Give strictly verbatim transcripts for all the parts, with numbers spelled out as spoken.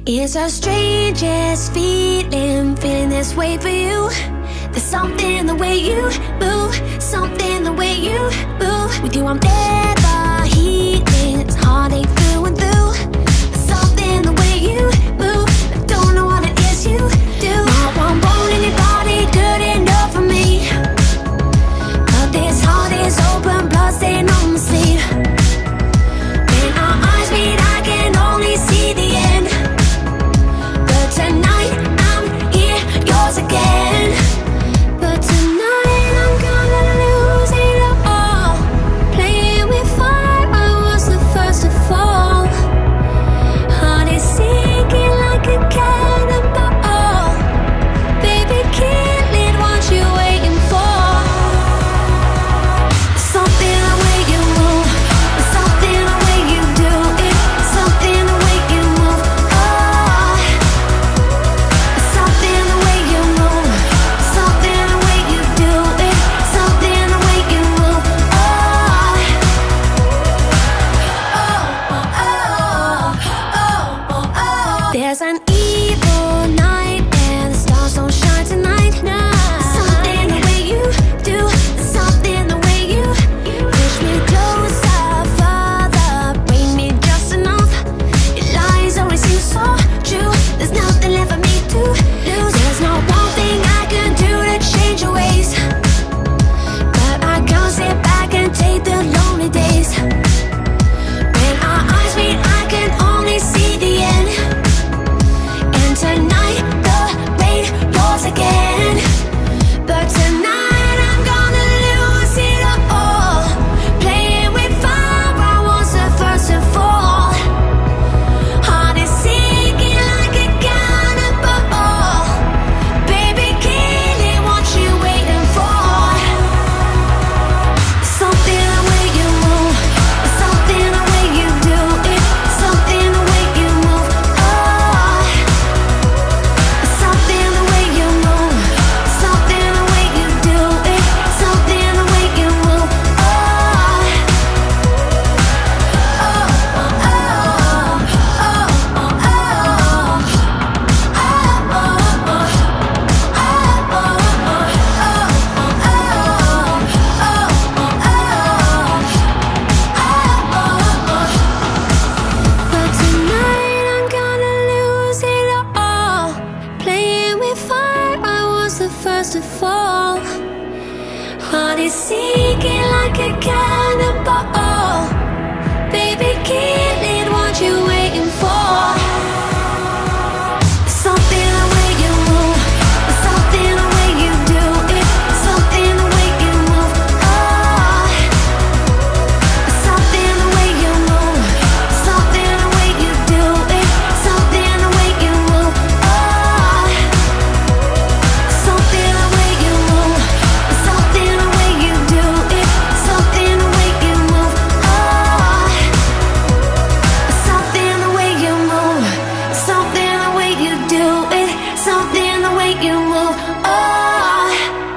It's the strangest feeling, feeling this way for you. There's something the way you move, something the way you move. With you I'm never healing, it's heartache through and through. There's something the way you move, I don't know what it is you do. No one want anybody good enough for me, but this heart is open, blood stain on my sleeve. When our eyes meet I can only see the end, but tonight I'm here, yours again. But tonight I'm gonna lose it all. Playing with fire, I was the first to fall. Heart is sinking like a cannonball. Baby, kill it, what you waiting for? Something the way you move, something the way you do it, something the way you move. Oh, something the way you move, something the way you do it, something the way you move. Oh, oh, oh, oh, oh, oh. There's an evil night and the stars don't shine tonight. Something the way you do, something the way you push me closer, further, bring me just enough. Your lies always seem so true. There's nothing left for me to lose. There's not one thing I can do to change your ways, but I can't sit back and take the lonely days. When our eyes meet I can only see the end, and tonight the rain pours again. But tonight I'm gonna lose it all. Playing with fire, I was the first to fall. Heart is sinking like a cannonball. Baby, kill it, what you waiting for? Something the way you move, something the way you do it, something the way you move. Oh, something the way you move, something the way you do it, something the way you move. Oh, oh, oh, oh, oh, But tonight I'm gonna lose it all. Playing with fire, I was the first to fall. Heart is sinking like a cannonball. Baby, kill it, what you waiting for? Something the way you move, something the way you do it, something the way you move. Oh, something the way you move, something the way you do it, something the way you move. Oh, something the way you move, something the way you do it, something the way you move. Oh, something the way you move, something the way you do it, something the way you move. Oh.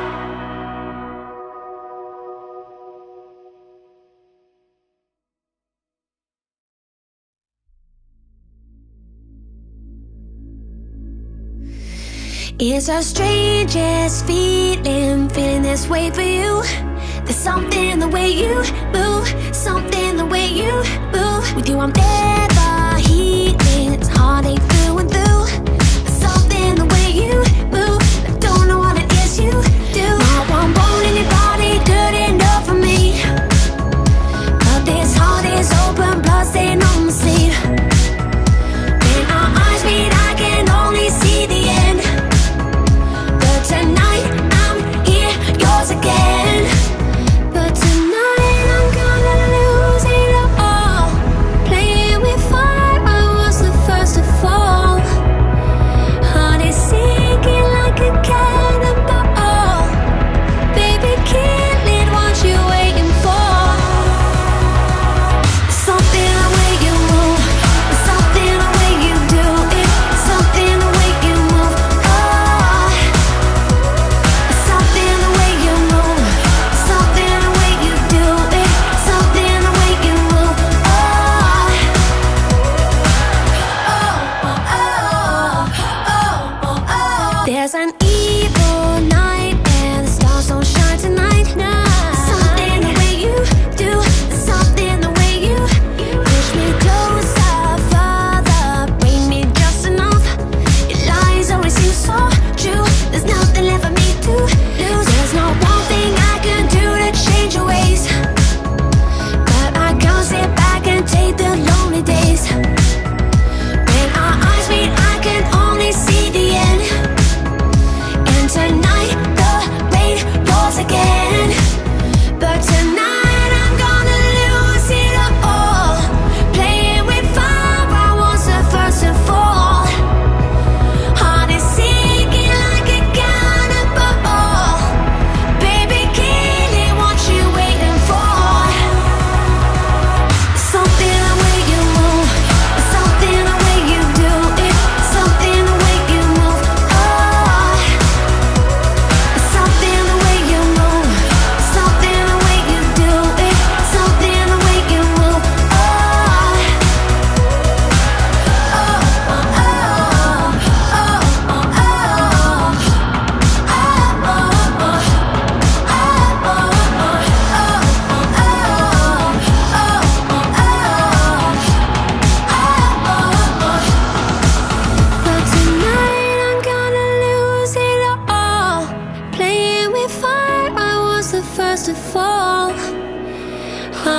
It's the strangest feeling, feeling this way for you. There's something the way you move, something the way you move. With you I'm never healing, it's heartache through and through. There's something the way you move, I don't know what it is you do. No one want anybody good enough for me, but this heart is open, blood stain on my sleeve. When our eyes meet I can only see the end, but tonight I'm here, yours again. But tonight I'm gonna lose it all. Playing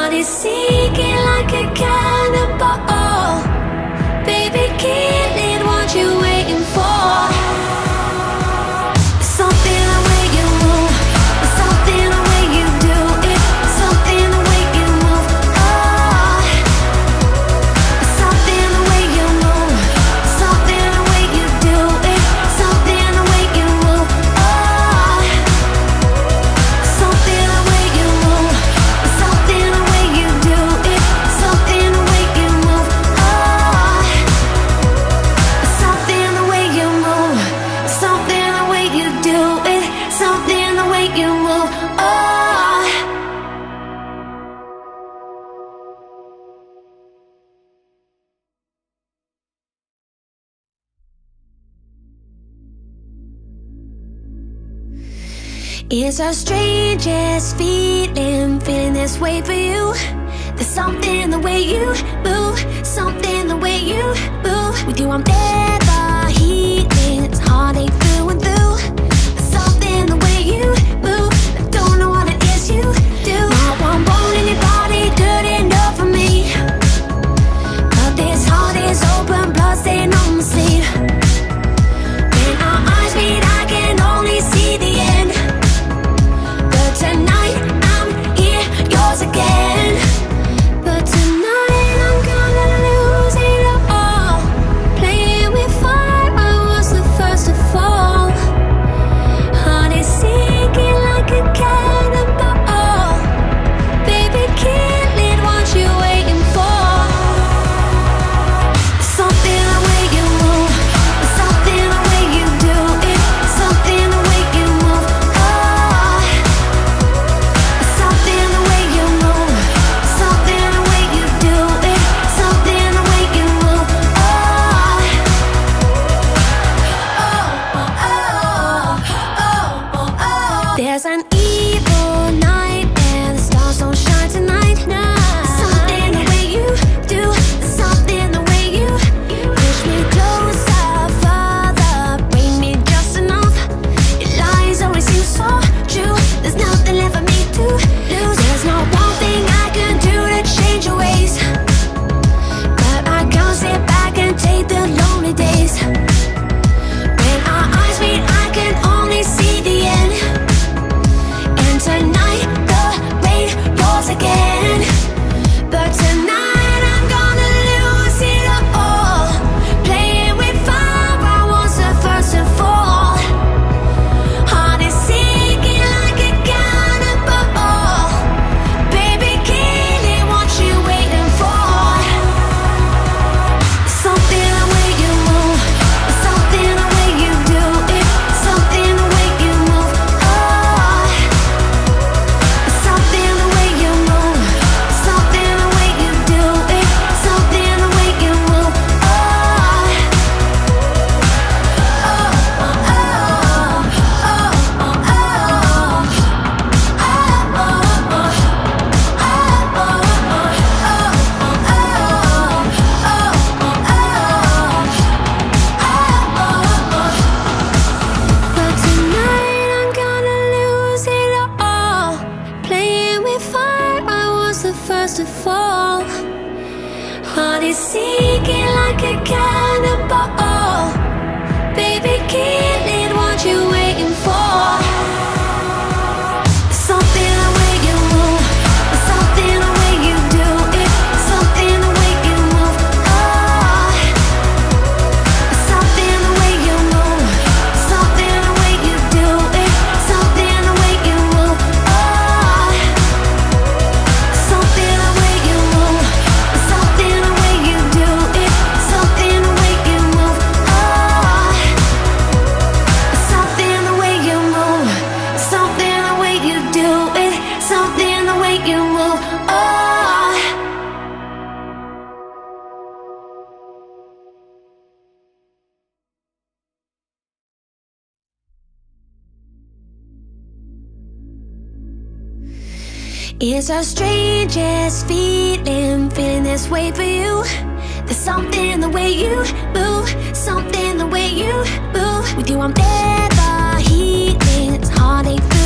Heart is sinking like a cannonball. Baby, kill it, what you waiting for? Something the way you move, something the way you do it, something the way you move. Oh, something the way you move, something the way you do it, something the way you move. Oh, something the way you move, something the way you do it, something the way you move. Oh, something the way you move, something the way you do it, something the way you move. Oh. It's the strangest feeling, feeling this way for you. There's something the way you move, something the way you move. With you I'm never healing, it's heartache through and through. There's something the way you move, I don't know what it is you do. No one want anybody good enough for me, but this heart is open, blood stain on my sleeve. When our eyes meet I can only see the end, but tonight I'm here, yours again. But tonight I'm gonna lose it all. Playing with fire, I was the first to fall. Heart is sinking like a cannonball. Baby, kill it, what you waiting for? Something the way you move, something the way you do it, something the way you move. Oh, something the way you move, something the way you do it, something the way you move. Oh, oh, oh, oh, oh, oh. There's an evil night and the stars don't shine tonight. Something the way you do, something the way you push me closer, further, bring me just enough. Your lies always seem so true. There's nothing left for me to lose. There's not one thing I can do to change your ways, but I can't sit back and take the lonely days. When our eyes meet I can only see the end, and tonight the rain pours again. But tonight I'm gonna lose it all. Playing with fire, I was the first to fall. Heart is sinking like a cannonball. Baby, kill it, what you waiting for? Something the way you move, something the way you do it, something the way you move. Oh, something the way you move, something the way you do it, something the way you move. Oh, oh, oh, oh, oh, but tonight I'm gonna lose it all. Playing with fire, I was the first to fall. Heart is sinking like a cannonball. Baby, kill it, what you waiting for? Something the way you move, something the way you do it, something the way you move. Oh, something the way you move, something the way you do it, something the way you move. Oh, something the way you move, something the way you do it, something the way you move. Oh, something the way you move, something the way you do it, something the way you move. Oh. It's the strangest feeling, feeling this way for you. There's something the way you move, something the way you move. With you I'm never healing, it's heartache.